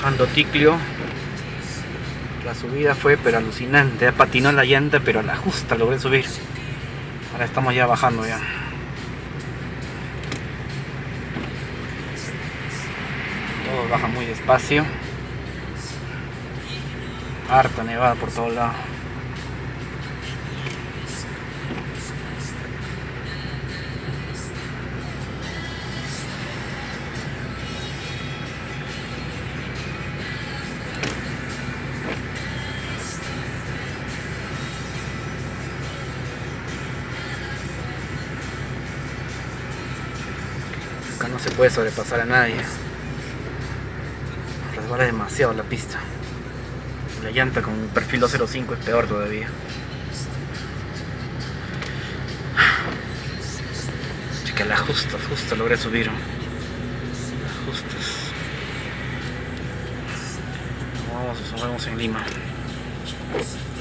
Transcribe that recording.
Bajando Ticlio. La subida fue pero alucinante. Ya patinó la llanta pero a la justa logré subir. Ahora estamos ya bajando ya. Todo baja muy despacio. Harta nevada por todos lados. Acá no se puede sobrepasar a nadie. Resbala demasiado la pista. La llanta con perfil 205 es peor todavía. Chica, la justa logré subir. Justas. Nos vemos en Lima.